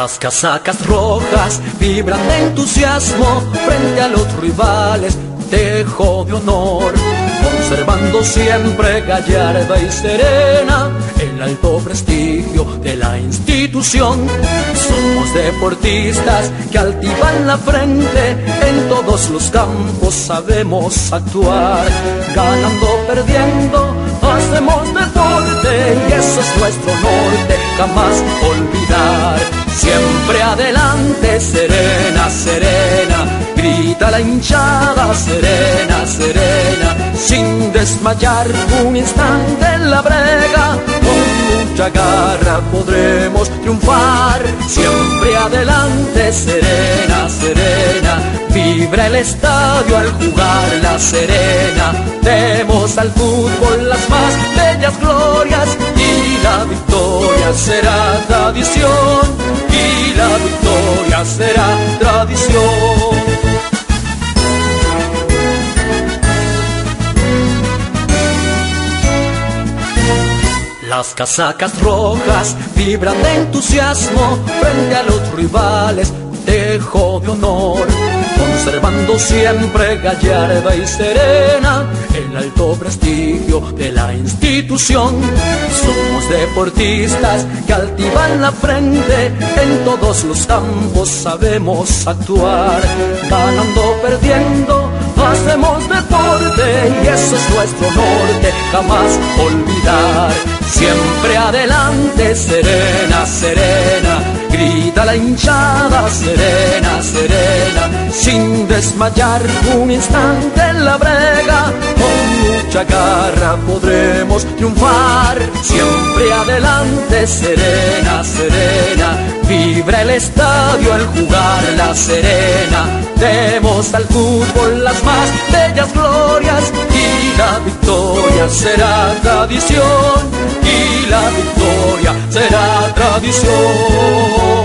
Las casacas rojas vibran de entusiasmo frente a los rivales, tejo de honor, conservando siempre gallarda y serena el alto prestigio de la institución. Somos deportistas que altivan la frente, en todos los campos sabemos actuar, ganando, perdiendo, hacemos deporte y eso es nuestro norte, jamás olvidar. Siempre adelante, serena, serena, grita la hinchada, serena, serena, sin desmayar un instante en la brega, con mucha garra podremos triunfar. Siempre adelante, serena, serena, vibra el estadio al jugar la serena, demos al fútbol las más bellas glorias y la victoria será tradición. Y la victoria será tradición. Las casacas rojas vibran de entusiasmo frente a los rivales, tejo de honor, conservando siempre gallarda y serena el alto prestigio de la institución. Somos deportistas que altivan la frente, en todos los campos sabemos actuar, ganando, perdiendo, hacemos deporte y eso es nuestro norte, jamás olvidar. Siempre adelante, serena, serena, grita la hinchada, serena, serena, sin desmayar un instante en la brega, con mucha garra podremos triunfar. Siempre adelante, serena, serena, vibra el estadio al jugar la serena, demos al fútbol las más bellas glorias y la victoria será tradición. Y la victoria será tradición.